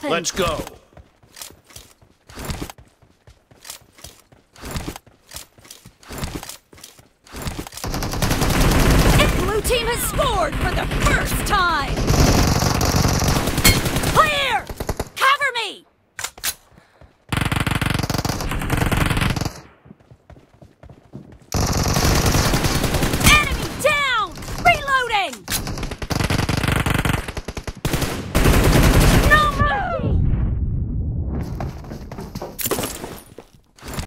happen! Let's go. Blue team has scored for the first time!